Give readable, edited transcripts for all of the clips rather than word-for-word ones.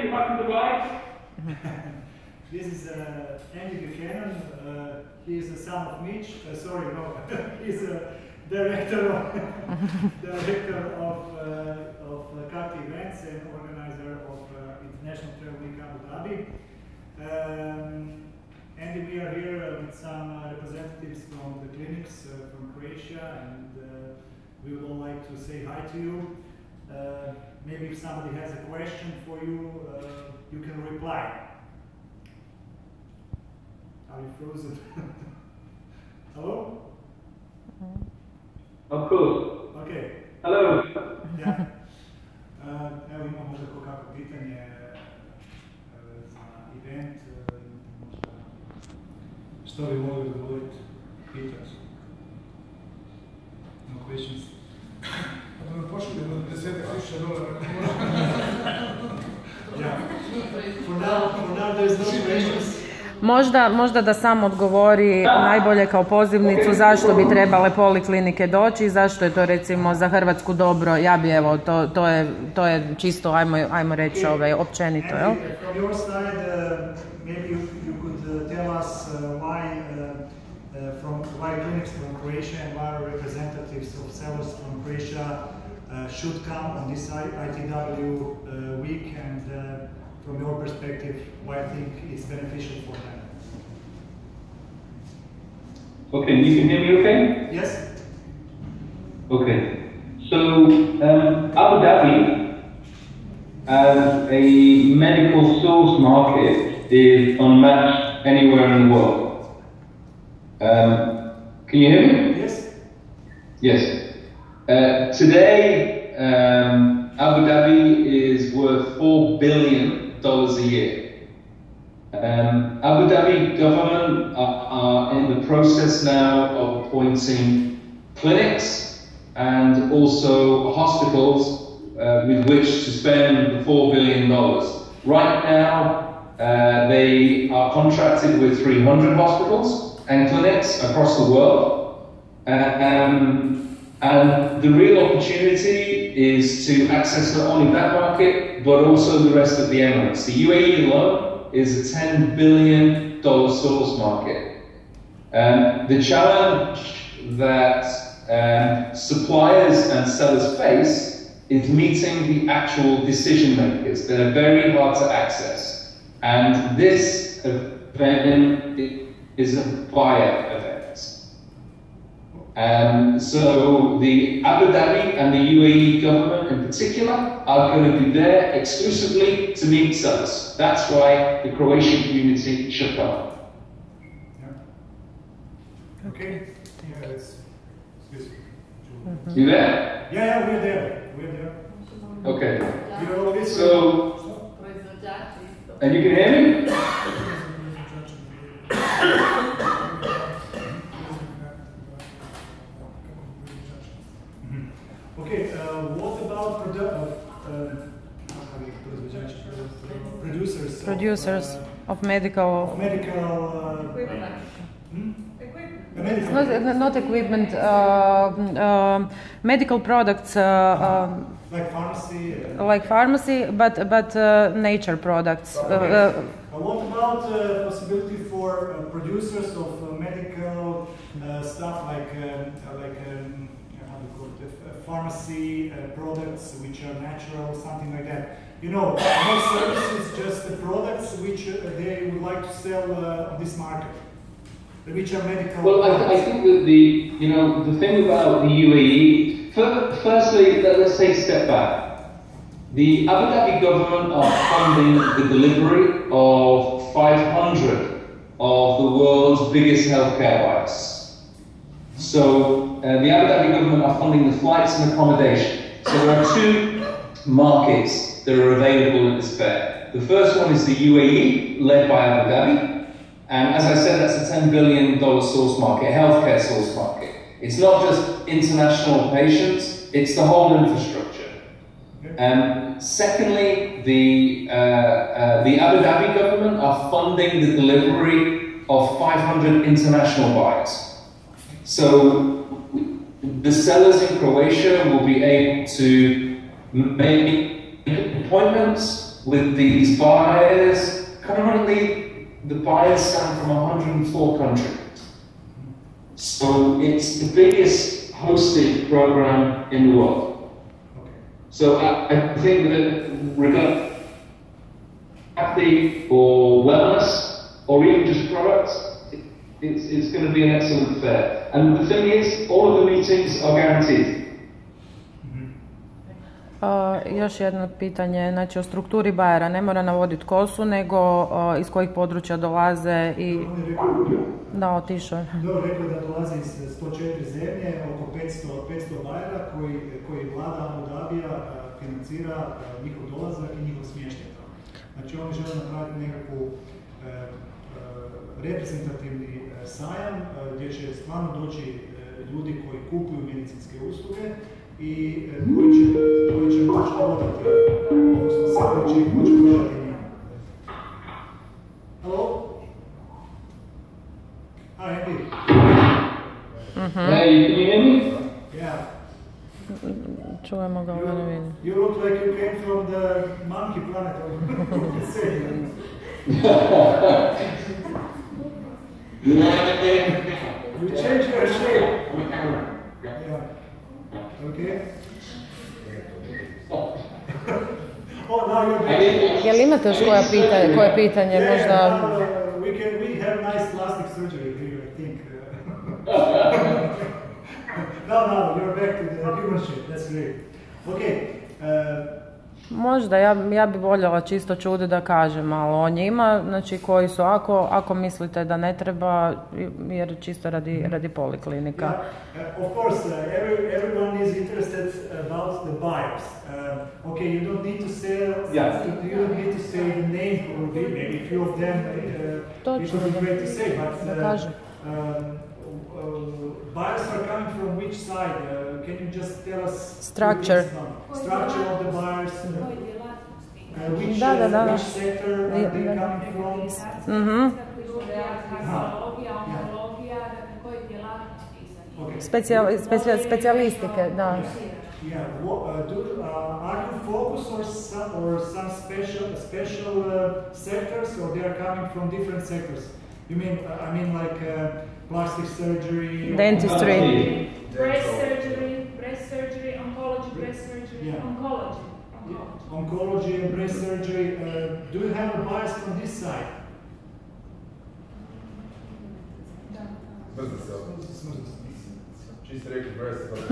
name, back to the right. This is Andy Buchanan. He is the son of Mitch. Sorry, no, he's a director of CART events and organizer of International Travel Week Abu Dhabi. And we are here with some representatives from the clinics from Croatia, and we would all like to say hi to you. Maybe if somebody has a question for you, you can reply. Are you frozen? Hello? Of course. Okay. Hello. Yeah. Evo imamo možda kako pitanje za event, možda što bi mogli odgovoriti, pitati? No questions? Da me pošli na $10,000. Yeah. For now there's no questions. Možda da sam odgovori najbolje kao pozivnicu zašto bi trebale poliklinike doći i zašto je to recimo za Hrvatsku dobro. Ja bi evo, to je čisto, ajmo reći općenito. Jel? From your side, maybe you could tell us why clinics from Croatia and why representatives of sellers from Croatia should come on this ITW week, and from your perspective, why I think it's beneficial for them. Okay, you can hear me okay? Yes? Okay. So, Abu Dhabi, as a medical source market, is unmatched anywhere in the world. Can you hear me? Yes. Yes. Today, Abu Dhabi is worth $4 billion a year. Abu Dhabi government are in the process now of appointing clinics and also hospitals with which to spend the $4 billion. Right now, they are contracted with 300 hospitals and clinics across the world. And the real opportunity is to access not only that market, but also the rest of the Emirates. The UAE alone is a $10 billion source market. The challenge that suppliers and sellers face is meeting the actual decision makers that are very hard to access. And this event is a buyer event. So the Abu Dhabi and the UAE government in particular are going to be there exclusively to meet sellers. That's why the Croatian community should come. Yeah. Okay. Yeah, it's You there? Yeah, we're there. We're there. Okay. You're always So, and you can hear me? Okay, what about producers? Producers of medical not equipment, medical products, like pharmacy, but nature products. What about possibility for producers of medical stuff like pharmacy products which are natural, something like that? You know, not services, just the products which they would like to sell on this market, which are medical. Well, I think that the thing about the UAE, firstly, let's take a step back. The Abu Dhabi government are funding the delivery of 500 of the world's biggest healthcare bikes. So the Abu Dhabi government are funding the flights and accommodation. So there are two markets that are available at this fair. The first one is the UAE, led by Abu Dhabi. And as I said, that's a $10 billion source market, healthcare source market. It's not just international patients, it's the whole infrastructure. Secondly, the Abu Dhabi government are funding the delivery of 500 international bikes. So the sellers in Croatia will be able to make appointments with these buyers. Currently, the buyers stand from 104 countries. So it's the biggest hosted program in the world. So I think that regarding healthy or wellness or even just products, it's going to be an excellent fair. And the thing is, all of the meetings are guaranteed. Još jedno pitanje, znači o strukturi bajera, ne mora navoditi ko su, nego iz kojih područja dolaze i... Da, otišao. Rekao da dolaze iz 104 zemlje, oko 500 bajera koji vlada Abu Dhabija financira njihov dolazak i njihov smještaj. Znači oni žele napraviti nekakvu reprezentativni sajam gdje će stvarno doći ljudi koji kupuju medicinske usluge i koji će moći prodati, odnosno sad će ih moći prodati njima. Halo? Hi, Andy. Hey, can you hear me? Yeah. Čujemo ga, ovo ne vidim. You look like you came from the monkey planet. You changed your shape. Yeah. Okay. Oh, now you're back. Jel imate još koje pitanje, možda... We have nice plastic surgery here, I think. No, you're back to the human shape. That's great. Okay. Možda, ja bi voljela čisto čuti da kažem malo o njima, znači koji su, ako mislite da ne treba, jer čisto radi poliklinika. Of course, everyone is interested about the buyers. Okay, you don't need to say, you don't need to say the name, or maybe a few of them, it would be great to say, but buyers are coming from which side? Can you just tell us structure of the buyers? Which sector are they coming from? Specijalistike, da. Yeah. Are you focused on some special sectors, or they are coming from different sectors? You mean, I mean like plastic surgery, dentistry, breast surgery, oncology, breast surgery, oncology and breast surgery. Do you have a bias from this side? Čisto rekli breast.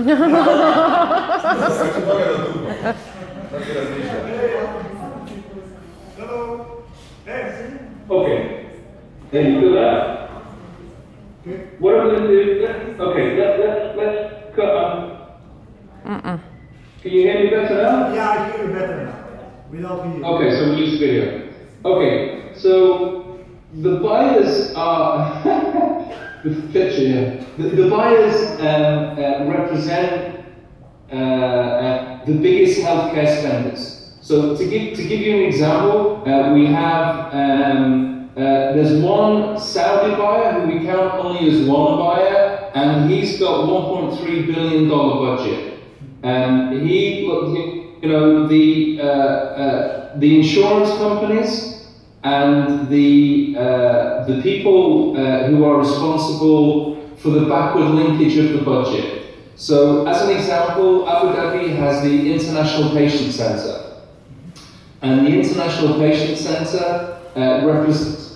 Hello. Hey. Okay. Then you do that. Okay. What I'm going to do? Okay, let's cut on. Can you hear me better now? Yeah, I hear you better now. Without you. Okay, so we use video. Okay, so the buyers are the picture here. The buyers represent the biggest healthcare spenders. So to give you an example, we have there's one Saudi buyer who we count only as one buyer, and he's got $1.3 billion budget. He, you know, the insurance companies and the people who are responsible for the backward linkage of the budget. So, as an example, Abu Dhabi has the International Patient Center, and the International Patient Center represents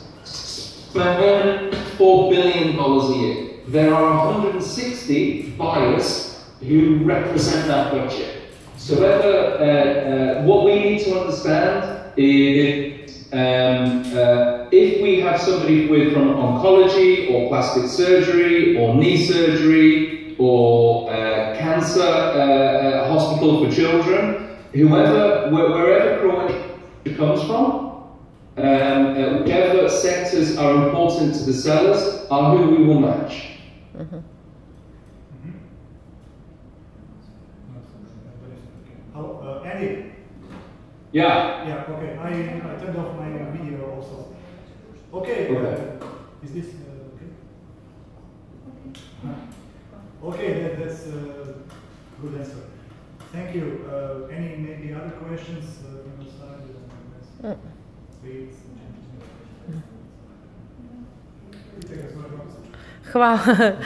$4 billion a year. There are 160 buyers who represent that budget. So what we need to understand is if we have somebody from oncology or plastic surgery or knee surgery or cancer hospital for children, wherever Croatia comes from, whichever sectors are important to the sellers are who we will match. Andy? Yeah. Yeah, okay. I turned off my video also. Okay. Is this okay? Okay, that's a good answer. Thank you. Any maybe other questions from your side? Hvala,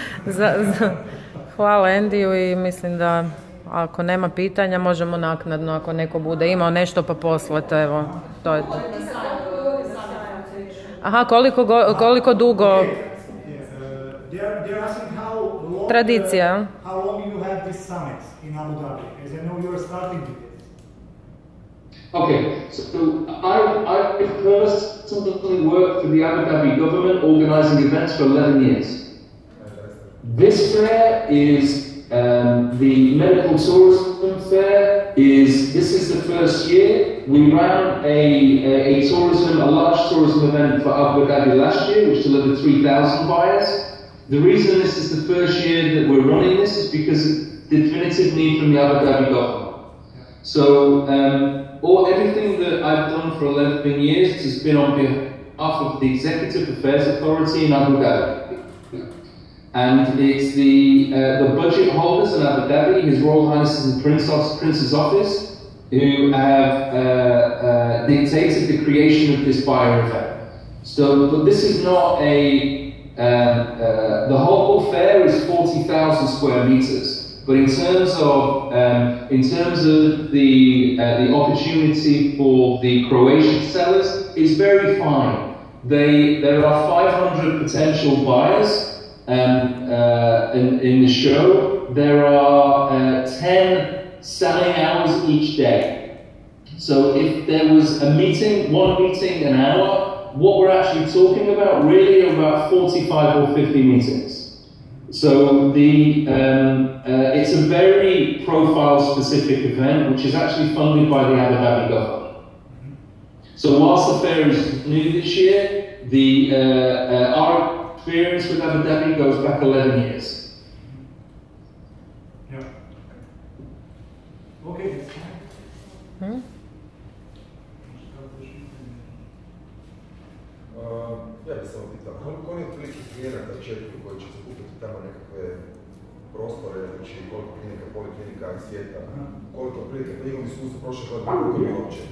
hvala Andiju i mislim da ako nema pitanja možemo naknadno ako neko bude imao nešto pa poslati, evo, to je to. Aha, koliko dugo? Tradicija. How long you have this summit in Abu Dhabi? As I know you are starting with it. Okay, so I personally worked for the Abu Dhabi government organizing events for 11 years. This fair is the medical tourism fair. This is the first year. We ran a large tourism event for Abu Dhabi last year, which delivered 3,000 buyers. The reason this is the first year that we're running this is because of the definitive need from the Abu Dhabi government. So everything that I've done for 11 years has been on behalf of the Executive Affairs Authority in Abu Dhabi. And it's the budget holders in Abu Dhabi, His Royal Highness and Prince's Office, who have dictated the creation of this buyer event. So, but this is not the whole fair is 40,000 square meters. But in terms of the opportunity for the Croatian sellers, it's very fine. There are 500 potential buyers. In the show, there are 10 selling hours each day. So if there was one meeting an hour, what we're actually talking about really are about 45 or 50 meetings. So it's a very profile-specific event, which is actually funded by the Abu Dhabi government. So whilst the fair is new this year, our experience with Abu Dhabi goes back 11 years. Yeah. Okay. Ja bih samo pitao, koliko je otprilike klijenata očekuju koji će zakupiti tamo nekakve prostore, znači koliko klinika, poliklinika iz svijeta, koliko otprilike, po njihovom iskustvu prošle godine, koliko je bilo uopće?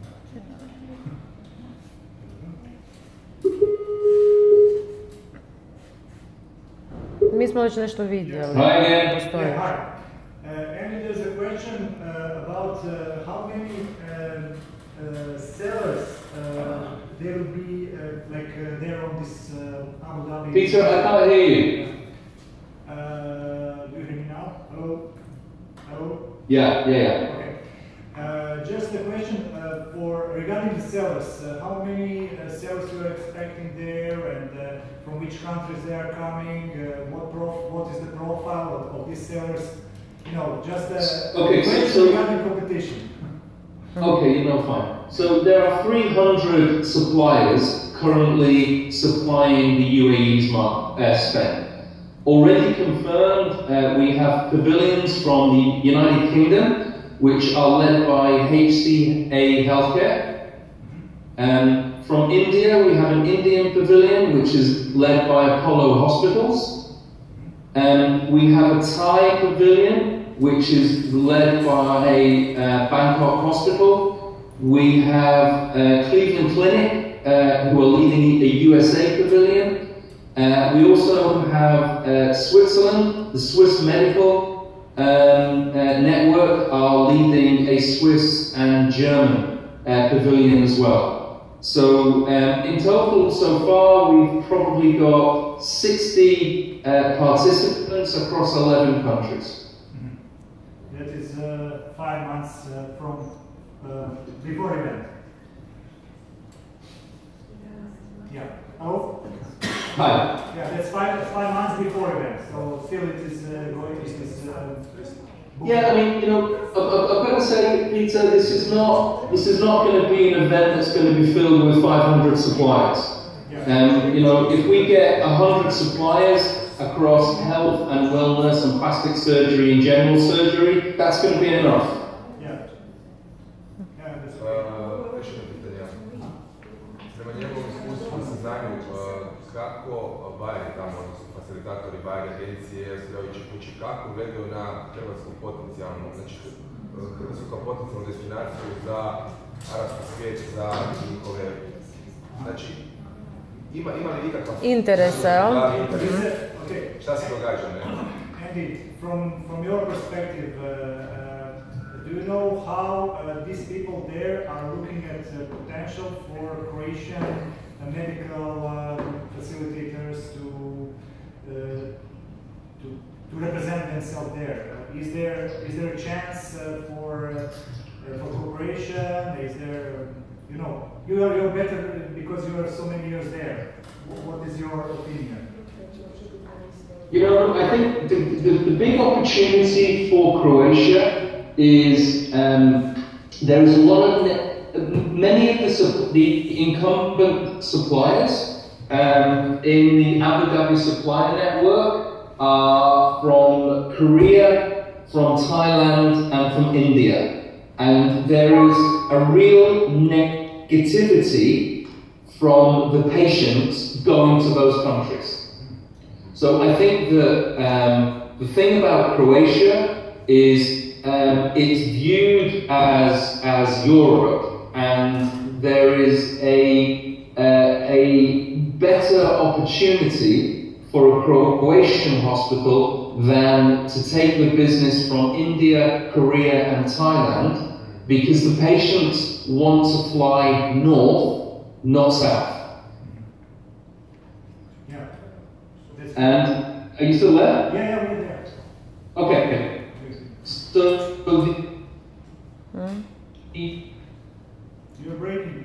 Mi smo već nešto vidjeli. Postoje. And there's a question about how many sellers there will be there on this Abu Dhabi. Peter, I can't hear you. Do you hear me now? Hello? Hello? Yeah. Okay. Just a question regarding the sellers. How many sellers you are expecting there, and from which countries they are coming? What is the profile of these sellers? You know, just question regarding competition. Okay, fine. So there are 300 suppliers currently supplying the UAE's spend. Already confirmed, we have pavilions from the United Kingdom, which are led by HCA Healthcare. From India, we have an Indian pavilion, which is led by Apollo Hospitals. We have a Thai pavilion, which is led by Bangkok Hospital. We have Cleveland Clinic, who are leading a USA pavilion. We also have Switzerland, the Swiss Medical Network are leading a Swiss and German pavilion as well. So in total, so far, we've probably got 60 participants across 11 countries. That is 5 months from before event. Yeah. Oh. Hi. Yeah, that's 5 months before event. So still it is going. Yeah, I mean, I've got to say, Peter, this is not going to be an event that's going to be filled with 500 suppliers. If we get 100 suppliers across health and wellness and plastic surgery and general surgery, that's going to be enough. Kako bajeri tamo, odnosno facilitatori, bajeri, agencije, osiguravajuće kuće, kako gledaju na hrvatsku potencijalnu, znači Hrvatsku kao potencijalnu destinaciju za arapski svijet, za njihove, znači, ima li ikakva... Interesa, jel? Da, interes. Okay. Šta se događa, ne? Andy, from your perspective, do you know how these people there are looking at the potential for Croatian medical facilitators to represent themselves there? Is there a chance for cooperation? Is there, you know, you're better because you are so many years there. What is your opinion? You know, I think the big opportunity for Croatia is there is a lot of many of the incumbent suppliers in the Abu Dhabi supplier network are from Korea, from Thailand, and from India, and there is a real negativity from the patients going to those countries. So I think that the thing about Croatia is it's viewed as Europe, and there is a better opportunity for a Croatian hospital than to take the business from India, Korea, and Thailand, because the patients want to fly north, not south. And are you still there? Yeah, we're there. Okay. So You're breaking.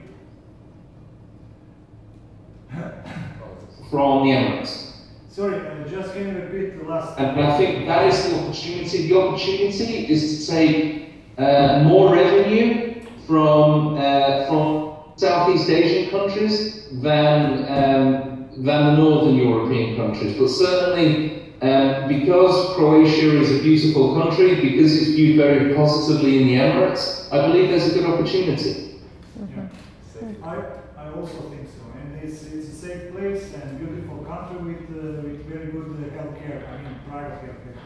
from the Emirates. Sorry, just can you repeat the last? And I think that is the opportunity. The opportunity is to take more revenue from Southeast Asian countries than the Northern European countries. But certainly, because Croatia is a beautiful country, because it's viewed very positively in the Emirates, I believe there's a good opportunity. Yeah. I also think so, and it's a safe place and beautiful country with very good healthcare. I mean, private healthcare.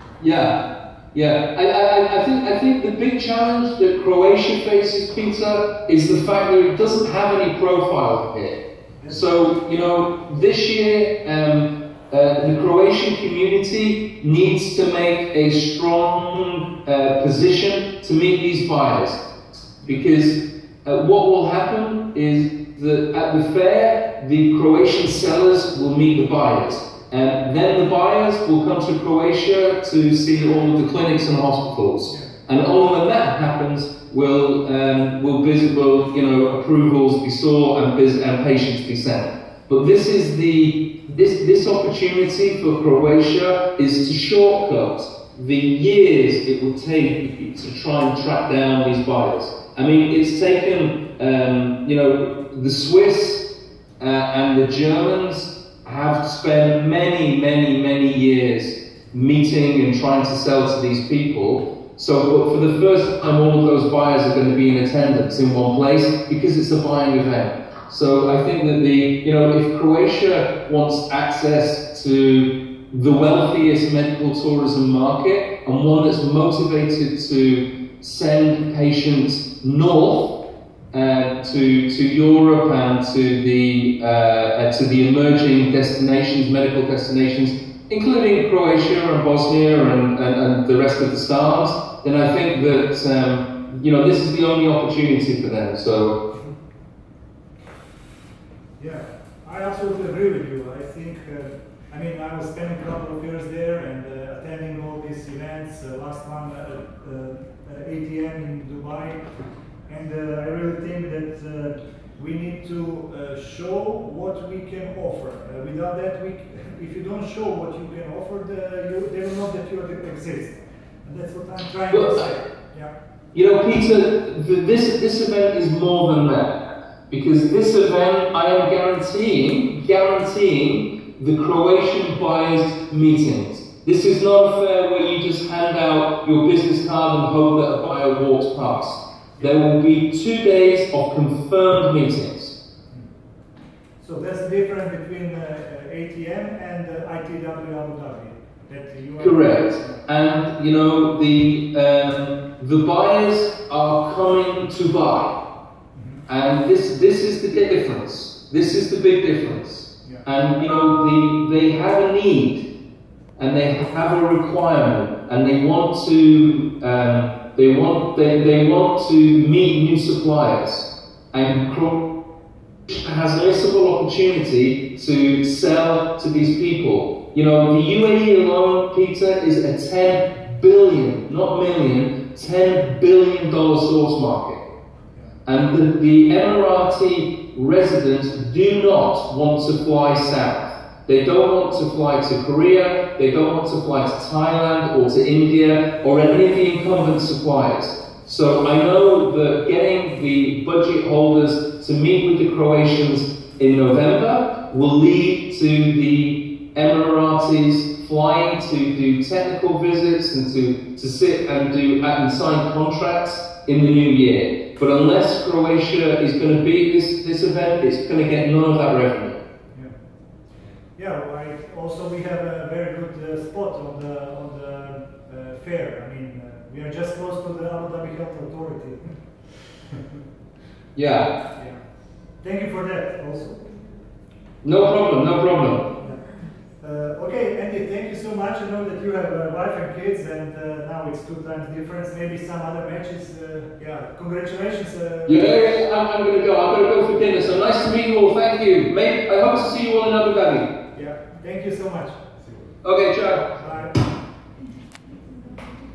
I think the big challenge that Croatia faces, Peter, is the fact that it doesn't have any profile here. So, you know, this year, the Croatian community needs to make a strong position to meet these buyers. Because what will happen is that at the fair, the Croatian sellers will meet the buyers. And then the buyers will come to Croatia to see all of the clinics and hospitals. And only when that happens will visible, approvals be sought and patients be sent. But this is this opportunity for Croatia is to shortcut the years it will take to try and track down these buyers. I mean, it's taken, the Swiss and the Germans have spent many years meeting and trying to sell to these people. So for the first time, all of those buyers are going to be in attendance in one place because it's a buying event. So I think that if Croatia wants access to the wealthiest medical tourism market and one that's motivated to send patients north to Europe and to the emerging destinations, medical destinations, including Croatia and Bosnia and the rest of the stars, then I think that this is the only opportunity for them. So. Yeah, I absolutely agree with you. I think, I was spending a couple of years there and attending all these events. Last one at ATM in Dubai, and I really think that we need to show what we can offer. Without that, if you don't show what you can offer, they will know that you exist. And that's what I'm trying to say. Yeah. Peter, this event is more than that. Because this event, I am guaranteeing the Croatian buyers meetings. This is not a fair where you just hand out your business card and hope that a buyer walks past. There will be 2 days of confirmed meetings. So that's the difference between ATM and ITW Abu Dhabi. that you are... Correct. And you know the buyers are coming to buy, and this is the difference. This is the big difference. Yeah. And you know they have a need, and they have a requirement, and they want to they want to meet new suppliers, and Croatia has an irresistible opportunity to sell to these people. You know, the UAE alone, Peter, is a $10 billion, not million, $10 billion source market. And the Emirati residents do not want to fly south. They don't want to fly to Korea, they don't want to fly to Thailand or to India or any of the incumbent suppliers. So I know that getting the budget holders to meet with the Croatians in November will lead to the Emiratis flying to do technical visits and to sit and sign contracts in the new year. But unless Croatia is going to beat this event, it's going to get none of that revenue. Yeah, also we have a very good spot on the fair. I mean, we are just close to the Abu Dhabi Health Authority. Yeah. Thank you for that also. No problem, no problem. Okay, Andy, thank you so much. I know that you have a wife and kids, and now it's 2 times difference. Maybe some other matches. Yeah, congratulations. Yeah, I'm going to go. I'm going to go for dinner. So nice to meet you all. Thank you. I hope to see you all in Abu Dhabi. Yeah, thank you so much. Okay, ciao. Bye.